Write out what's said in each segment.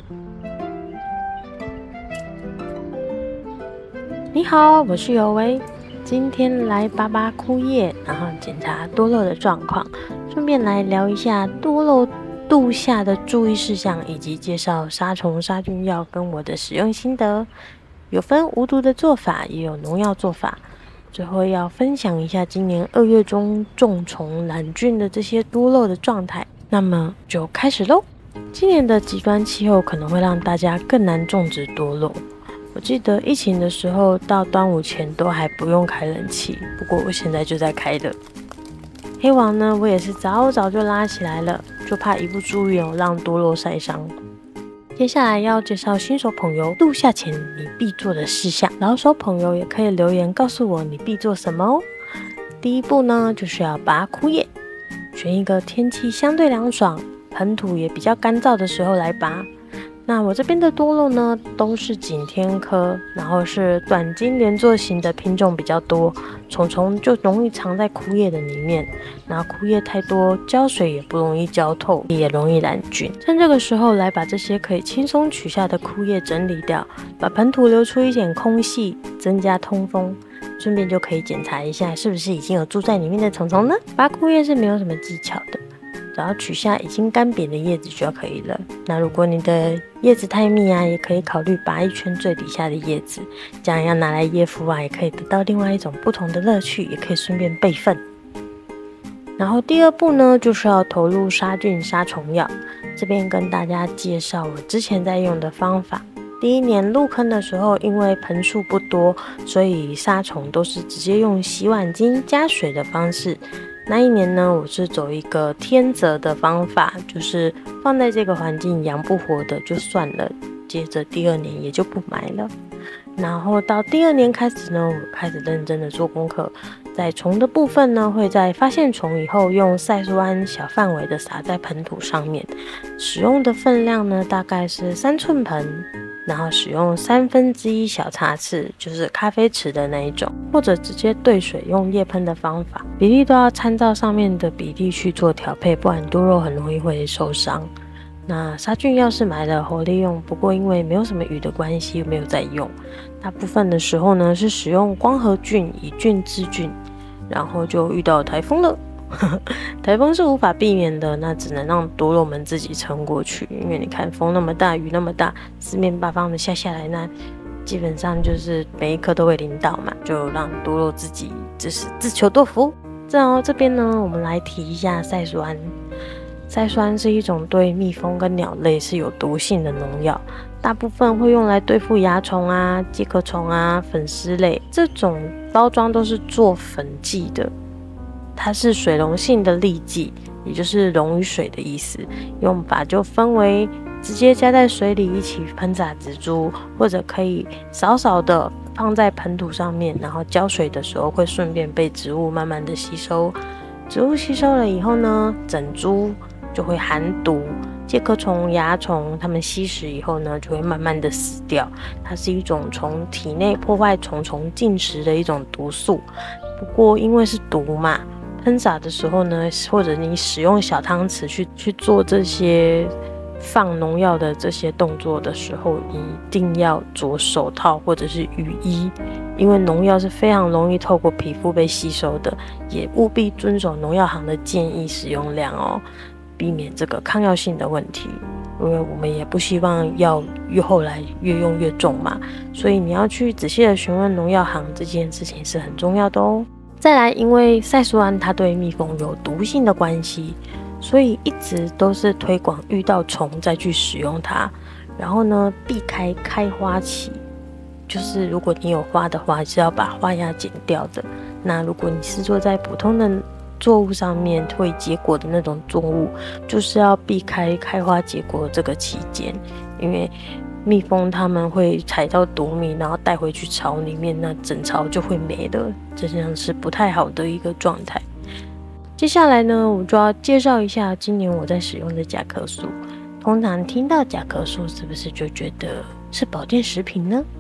你好，我是有为，今天来拔拔枯叶，然后检查多肉的状况，顺便来聊一下多肉度下的注意事项，以及介绍杀虫杀菌药跟我的使用心得。有分无毒的做法，也有农药做法。最后要分享一下今年2月中重虫染菌的这些多肉的状态。那么就开始咯。今年的极端气候可能会让大家更难种植多肉。我记得疫情的时候，到端午前都还不用开冷气，不过我现在就在开了。黑网呢，我也是早就拉起来了，就怕一不注意让多肉晒伤。接下来要介绍新手朋友度夏前你必做的事项，老手朋友也可以留言告诉我你必做什么哦。第一步呢，就是要拔枯叶，选一个天气相对凉爽、盆土也比较干燥的时候来拔。那我这边的多肉呢，都是景天科，然后是短茎连座型的品种比较多，虫虫就容易藏在枯叶的里面，然后枯叶太多，浇水也不容易浇透，也容易染菌。趁这个时候来把这些可以轻松取下的枯叶整理掉，把盆土留出一点空隙，增加通风。顺便就可以检查一下是不是已经有住在里面的虫虫呢。拔枯叶是没有什么技巧的，只要取下已经干瘪的叶子就可以了。那如果你的叶子太密啊，也可以考虑拔一圈最底下的叶子，这样要拿来叶敷啊，也可以得到另外一种不同的乐趣，也可以顺便备份。然后第二步呢，就是要投入杀菌杀虫药。这边跟大家介绍我之前在用的方法。第一年入坑的时候，因为盆数不多，所以杀虫都是直接用洗碗巾加水的方式。那一年呢，我是走一个天择的方法，就是放在这个环境养不活的就算了，接着第2年也就不买了。然后到第2年开始呢，我开始认真的做功课，在虫的部分呢，会在发现虫以后用赛苏胺小范围的撒在盆土上面，使用的分量呢大概是3寸盆，然后使用1/3小叉匙，就是咖啡匙的那一种，或者直接兑水用液喷的方法，比例都要参照上面的比例去做调配，不然多肉很容易会受伤。那杀菌药是买了活利用，不过因为没有什么雨的关系，没有在用。大部分的时候呢是使用光合菌以菌治菌，然后就遇到台风了。台风是无法避免的，那只能让多肉们自己撑过去。因为你看风那么大，雨那么大，四面八方的下来，那基本上就是每一颗都会淋到嘛，就让多肉自己就是自求多福。这边呢，我们来提一下赛苏胺。赛苏胺是一种对蜜蜂跟鸟类是有毒性的农药，大部分会用来对付蚜虫啊、介壳虫啊、粉丝类，这种包装都是做粉剂的。它是水溶性的粒剂，也就是溶于水的意思。用法就分为直接加在水里一起喷洒植株，或者可以少少的放在盆土上面，然后浇水的时候会顺便被植物慢慢的吸收。植物吸收了以后呢，整株就会含毒，介壳虫、蚜虫它们吸食以后呢，就会慢慢的死掉。它是一种从体内破坏虫进食的一种毒素。不过因为是毒嘛，喷洒的时候呢，或者你使用小汤匙去做这些放农药的这些动作的时候，一定要着手套或者是雨衣，因为农药是非常容易透过皮肤被吸收的，也务必遵守农药行的建议使用量哦，避免这个抗药性的问题。因为我们也不希望药越后来越用越重嘛，所以你要去仔细的询问农药行，这件事情是很重要的哦。再来，因为赛苏胺它对蜜蜂有毒性的关系，所以一直都是推广遇到虫再去使用它。然后呢，避开开花期，就是如果你有花的话，是要把花芽剪掉的。那如果你是做在普通的作物上面会结果的那种作物，就是要避开开花结果这个期间，因为蜜蜂它们会采到毒蜜，然后带回去巢里面，那整巢就会没了，这样是不太好的一个状态。接下来呢，我就要介绍一下今年我在使用的甲壳素。通常听到甲壳素，是不是就觉得是保健食品呢？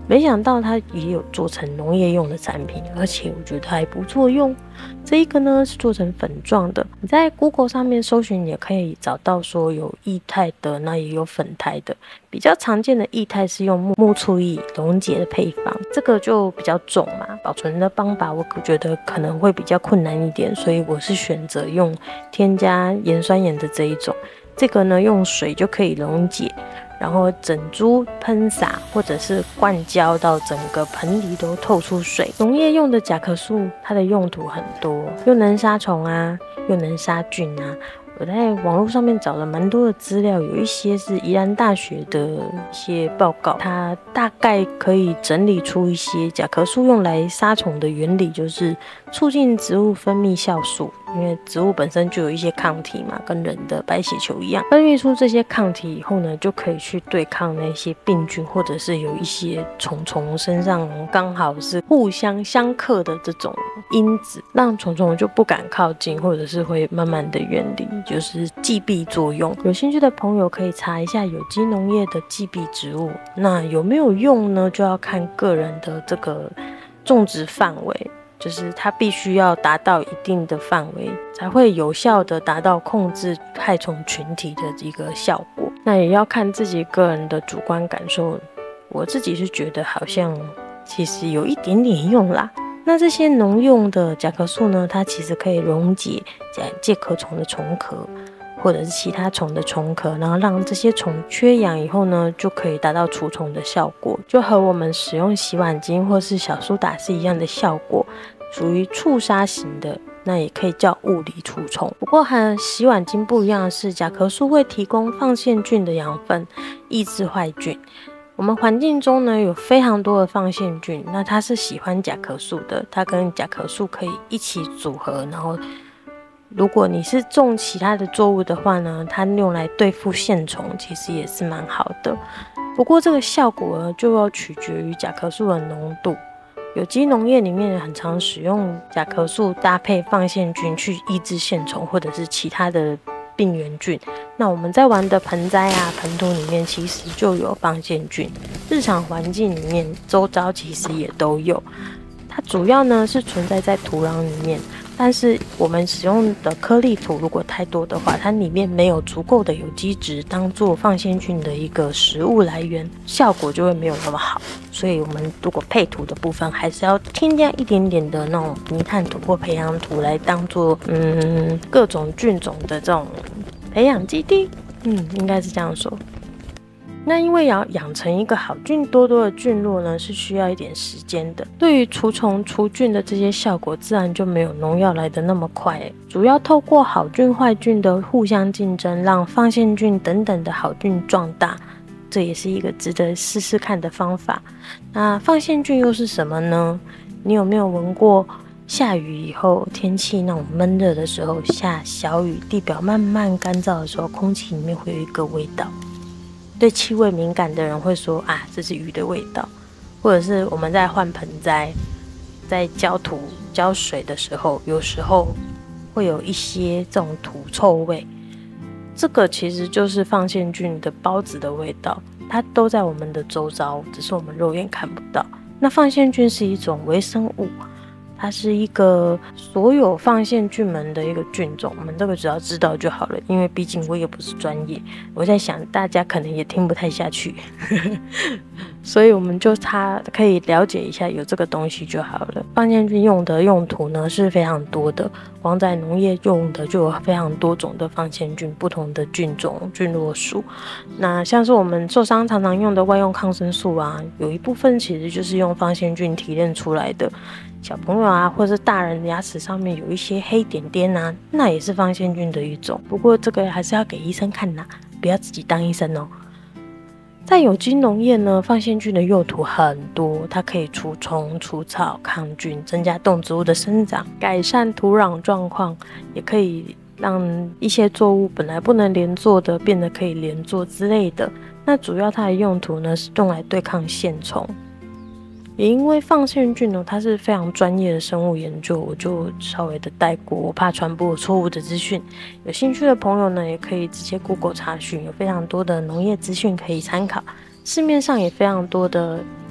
没想到它也有做成农业用的产品，而且我觉得还不错用。这一个呢是做成粉状的，你在 Google 上面搜寻也可以找到说有液态的，那也有粉态的。比较常见的液态是用木醋液溶解的配方，这个就比较重嘛，保存的方法我觉得可能会比较困难一点，所以我是选择用添加盐酸盐的这一种。这个呢用水就可以溶解，然后整株喷洒或者是灌浇到整个盆里都透出水。农业用的甲壳素它的用途很多，又能杀虫啊，又能杀菌啊。我在网络上面找了蛮多的资料，有一些是宜兰大学的一些报告，它大概可以整理出一些甲壳素用来杀虫的原理，就是促进植物分泌酵素，因为植物本身就有一些抗体嘛，跟人的白血球一样，分泌出这些抗体以后呢，就可以去对抗那些病菌，或者是有一些虫身上刚好是互相相克的这种因子，让虫就不敢靠近，或者是会慢慢的远离，就是忌避作用。有兴趣的朋友可以查一下有机农业的忌避植物，那有没有用呢？就要看个人的这个种植范围，就是它必须要达到一定的范围，才会有效的达到控制害虫群体的一个效果。那也要看自己个人的主观感受，我自己是觉得好像其实有一点点用啦。那这些农用的甲壳素呢，它其实可以溶解介壳虫的虫壳，或者是其他虫的虫壳，然后让这些虫缺氧以后呢，就可以达到除虫的效果，就和我们使用洗碗精或是小苏打是一样的效果，属于促杀型的，那也可以叫物理除虫。不过和洗碗精不一样的是，甲壳素会提供放线菌的养分，抑制坏菌。我们环境中呢有非常多的放线菌，那它是喜欢甲壳素的，它跟甲壳素可以一起组合，然后如果你是种其他的作物的话呢，它用来对付线虫其实也是蛮好的。不过这个效果呢就要取决于甲壳素的浓度。有机农业里面很常使用甲壳素搭配放线菌去抑制线虫或者是其他的病原菌。那我们在玩的盆栽啊、盆土里面其实就有放线菌，日常环境里面周遭其实也都有。它主要呢是存在在土壤里面，但是我们使用的颗粒土如果太多的话，它里面没有足够的有机质当做放线菌的一个食物来源，效果就会没有那么好。所以我们如果配土的部分还是要添加一点点的那种泥炭土或培养土来当做各种菌种的这种培养基地，应该是这样说。那因为要养成一个好菌多多的菌落呢，是需要一点时间的。对于除虫除菌的这些效果，自然就没有农药来的那么快。主要透过好菌坏菌的互相竞争，让放线菌等等的好菌壮大，这也是一个值得试试看的方法。那放线菌又是什么呢？你有没有闻过下雨以后，天气那种闷热的时候，下小雨，地表慢慢干燥的时候，空气里面会有一个味道。对气味敏感的人会说啊，这是雨的味道。或者是我们在换盆栽，在浇土浇水的时候，有时候会有一些这种土臭味，这个其实就是放线菌的孢子的味道，它都在我们的周遭，只是我们肉眼看不到。那放线菌是一种微生物，它是一个所有放线菌们的一个菌种，我们这个只要知道就好了，因为毕竟我也不是专业，我在想大家可能也听不太下去所以我们就可以了解一下有这个东西就好了。放线菌用的用途呢是非常多的，光在农业用的就有非常多种的放线菌，不同的菌种菌落数。那像是我们受伤常常用的外用抗生素啊，有一部分其实就是用放线菌提炼出来的。小朋友啊，或是大人牙齿上面有一些黑点点啊，那也是放线菌的一种。不过这个还是要给医生看啦，不要自己当医生哦。在有机农业呢，放线菌的用途很多，它可以除虫、除草、抗菌，增加动植物的生长，改善土壤状况，也可以让一些作物本来不能连作的变得可以连作之类的。那主要它的用途呢是用来对抗线虫。也因为放线菌呢，它是非常专业的生物研究，我就稍微的带过，我怕传播错误的资讯。有兴趣的朋友呢，也可以直接 Google 查询，有非常多的农业资讯可以参考。市面上也非常多的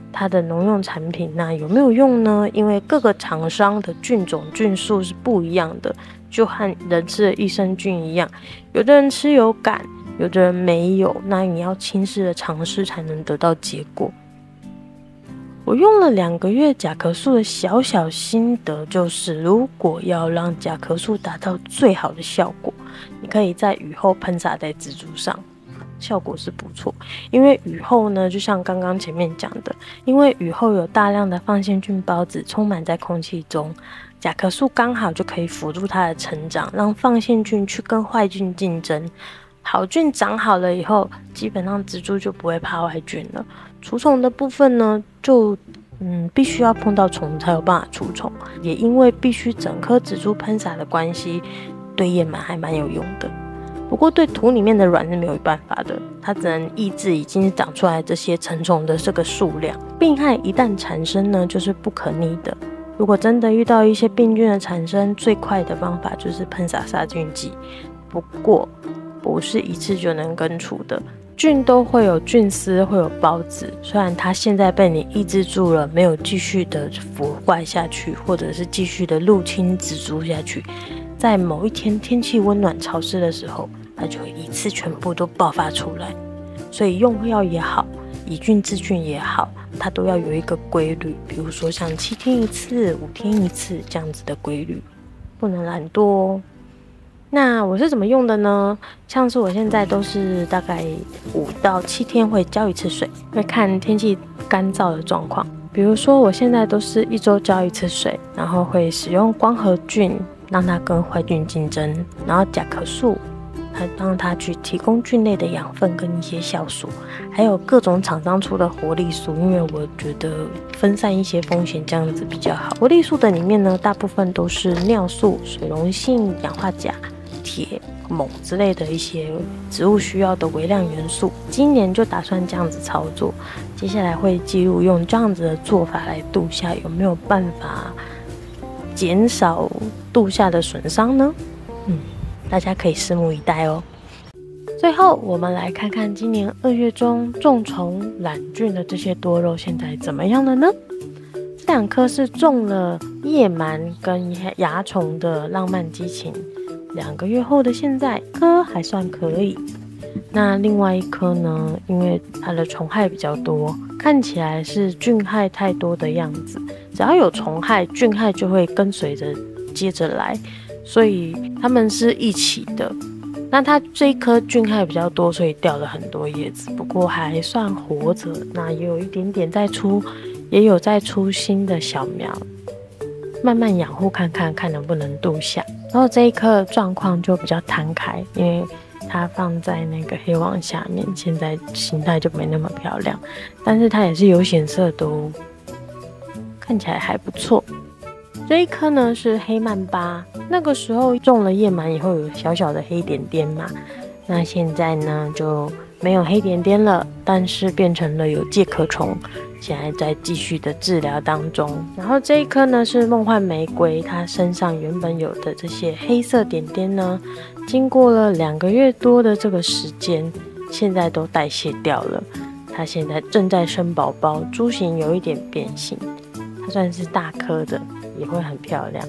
它的农用产品，那有没有用呢？因为各个厂商的菌种菌数是不一样的，就和人吃的益生菌一样，有的人吃有感，有的人没有，那你要亲自的尝试才能得到结果。我用了2个月甲壳素的小心得就是，如果要让甲壳素达到最好的效果，你可以在雨后喷洒在植株上，效果是不错。因为雨后呢，就像刚刚前面讲的，因为雨后有大量的放线菌孢子充满在空气中，甲壳素刚好就可以辅助它的成长，让放线菌去跟坏菌竞争。好菌长好了以后，基本上植株就不会怕坏菌了。除虫的部分呢，就必须要碰到虫才有办法除虫，也因为必须整颗植株喷洒的关系，对叶螨还蛮有用的。不过对土里面的卵是没有办法的，它只能抑制已经长出来这些成虫的这个数量。病害一旦产生呢，就是不可逆的。如果真的遇到一些病菌的产生，最快的方法就是喷洒杀菌剂。不过不是一次就能根除的，菌都会有菌丝，会有孢子。虽然它现在被你抑制住了，没有继续的腐坏下去，或者是继续的入侵植株下去，在某一天天气温暖潮湿的时候，它就会一次全部都爆发出来。所以用药也好，以菌治菌也好，它都要有一个规律，比如说像7天一次、5天一次这样子的规律，不能懒惰哦。那我是怎么用的呢？像是我现在都是大概5到7天会浇一次水，会看天气干燥的状况。比如说我现在都是1周浇1次水，然后会使用光合菌让它跟坏菌竞争，然后甲壳素让它去提供菌类的养分跟一些酵素，还有各种厂商出的活力素，因为我觉得分散一些风险这样子比较好。活力素的里面呢，大部分都是尿素、水溶性氧化钾、铁、锰之类的一些植物需要的微量元素。今年就打算这样子操作，接下来会记录用这样子的做法来度夏，有没有办法减少度夏的损伤呢？大家可以拭目以待哦。最后，我们来看看今年2月中种虫染菌的这些多肉现在怎么样了呢？这2颗是种了叶螨跟蚜虫的浪漫激情，2个月后的现在，1颗还算可以。那另外1颗呢，因为它的虫害比较多，看起来是菌害太多的样子。只要有虫害，菌害就会跟随着接着来，所以它们是一起的。那它这1颗菌害比较多，所以掉了很多叶子，不过还算活着。那也有一点点在出，也有在出新的小苗，慢慢养护看能不能度夏。然后这1颗状况就比较摊开，因为它放在那个黑网下面，现在形态就没那么漂亮，但是它也是有显色的哦，看起来还不错。这1颗呢是黑曼巴，那个时候种了叶螨以后有小小的黑点点嘛，那现在呢就没有黑点点了，但是变成了有介壳虫，现在在继续的治疗当中。然后这1颗呢是梦幻玫瑰，它身上原本有的这些黑色点点呢，经过了2个月多的这个时间，现在都代谢掉了。它现在正在生宝宝，株型有一点变形，它算是大颗的，也会很漂亮。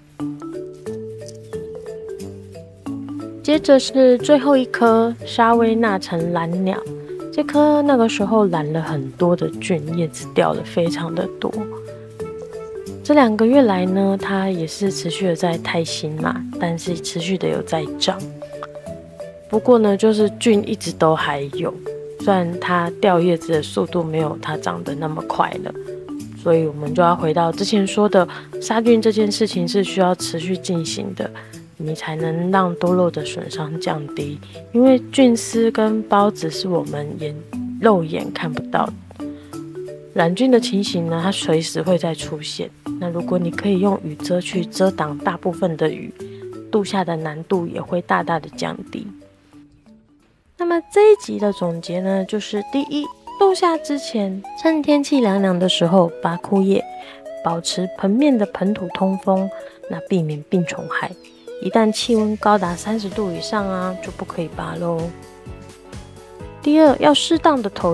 接着是最后1颗沙威纳橙蓝鸟，这颗那个时候染了很多的菌，叶子掉了非常的多。这2个月来呢，它也是持续的在胎心嘛，但是持续的有在长。不过呢，就是菌一直都还有，虽然它掉叶子的速度没有它长得那么快了，所以我们就要回到之前说的，杀菌这件事情是需要持续进行的，你才能让多肉的损伤降低。因为菌丝跟孢子是我们肉眼看不到的，染菌的情形呢，它随时会再出现。那如果你可以用雨遮去遮挡大部分的雨，度夏的难度也会大大的降低。那么这一集的总结呢，就是第一，度夏之前，趁天气凉凉的时候拔枯叶，保持盆面的盆土通风，那避免病虫害。一旦气温高达30度以上啊，就不可以拔喽。第二，要适当的投药，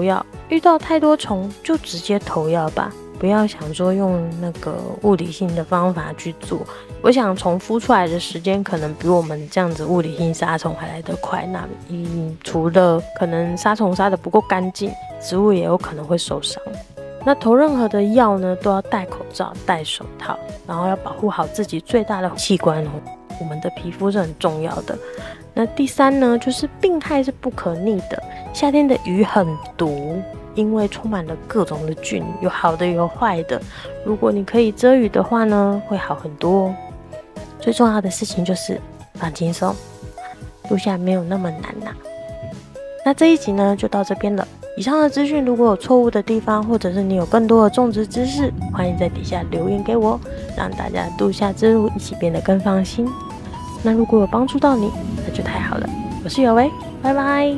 遇到太多虫就直接投药吧，不要想说用那个物理性的方法去做。我想虫孵出来的时间可能比我们这样子物理性杀虫还来得快。那除了可能杀虫杀得不够干净，植物也有可能会受伤。那投任何的药呢，都要戴口罩、戴手套，然后要保护好自己最大的器官哦。我们的皮肤是很重要的。那第三呢，就是病害是不可逆的。夏天的鱼很毒，因为充满了各种的菌，有好的有坏的。如果你可以遮雨的话呢，会好很多哦。最重要的事情就是放轻松，录下没有那么难呐。那这一集呢就到这边了。以上的资讯如果有错误的地方，或者是你有更多的种植知识，欢迎在底下留言给我，让大家度夏之路一起变得更放心。那如果有帮助到你，那就太好了。我是有为，拜拜。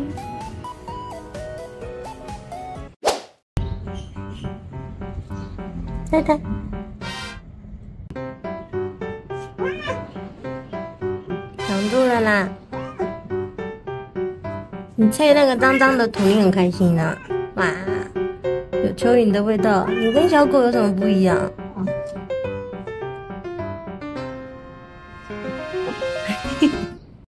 太太，挡住了啦！你踩那个脏脏的土，你很开心啊！哇，有蚯蚓的味道。你跟小狗有什么不一样？